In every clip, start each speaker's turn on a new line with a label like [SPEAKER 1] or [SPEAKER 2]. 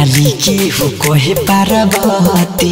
[SPEAKER 1] काली के हो कोहे पार्वती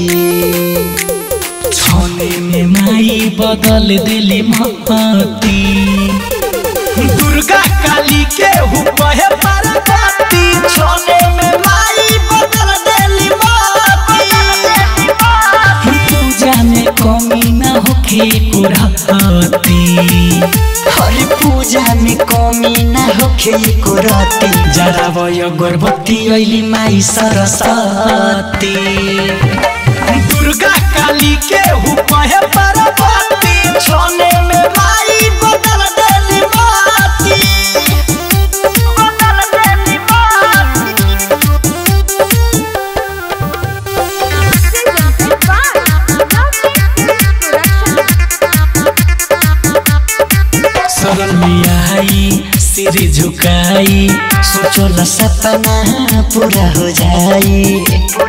[SPEAKER 2] छने में माई बदल दिली महती।
[SPEAKER 1] दुर्गा काली के हो कोहे पार्वती छने में माई बदल दिली महती।
[SPEAKER 2] पूजा में कमी ना होखे कुरहती
[SPEAKER 1] हर पूजा में कमी ना होखे कुरहती।
[SPEAKER 2] जरा वय गर्भवती अइली माई सरस्वती।
[SPEAKER 1] दुर्गा काली के हो कोहे पार्वती छने में माई बदल दिली महती। बदल दिली
[SPEAKER 2] शरण में आई सिर झुकाई
[SPEAKER 1] सोचल सपना पूरा हो जाई।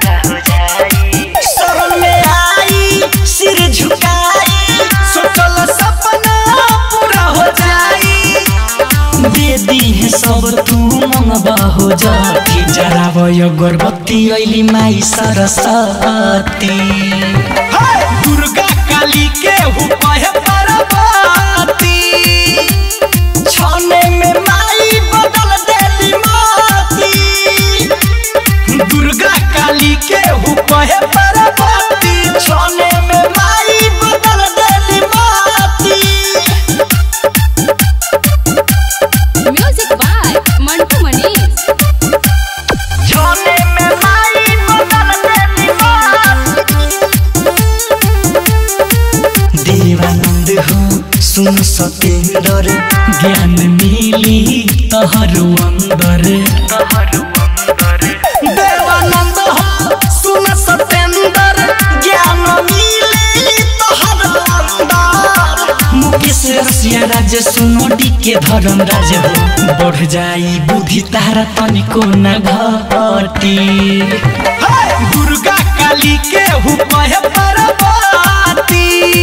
[SPEAKER 1] शरण में आई सिर झुकाई सोचल सपना पूरा हो जाई।
[SPEAKER 2] दे दी है सब तू मंगवा हो जाती। जरा वय गर्भवती अइली माई सरस्वती।
[SPEAKER 1] दुर्गा काली के हो कोहे पार्वती छने में माई बदल दिली महती। दुर्गा काली के हो कोहे पार्वती छने में माई बदल दिली महती।
[SPEAKER 3] Music by Mantu Manish.
[SPEAKER 1] छने में माई बदल दिली महती। देवानंद हो सुन सतेंद्र
[SPEAKER 2] ज्ञान मिली तहरु अंदर।
[SPEAKER 1] देवानंद हो सुन सतेंद्र ज्ञान मिली तोहर अंदर।
[SPEAKER 2] मुकेश रसिया राज सुनो के धर्म राज हो। बढ़ जाई बुद्धि तारा तनिको न घटी।
[SPEAKER 1] दुर्गा काली के हो कोहे पार्वती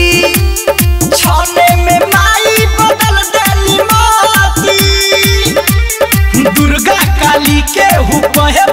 [SPEAKER 1] छने में माई बदल दिली महती। दुर्गा काली के हो कोहे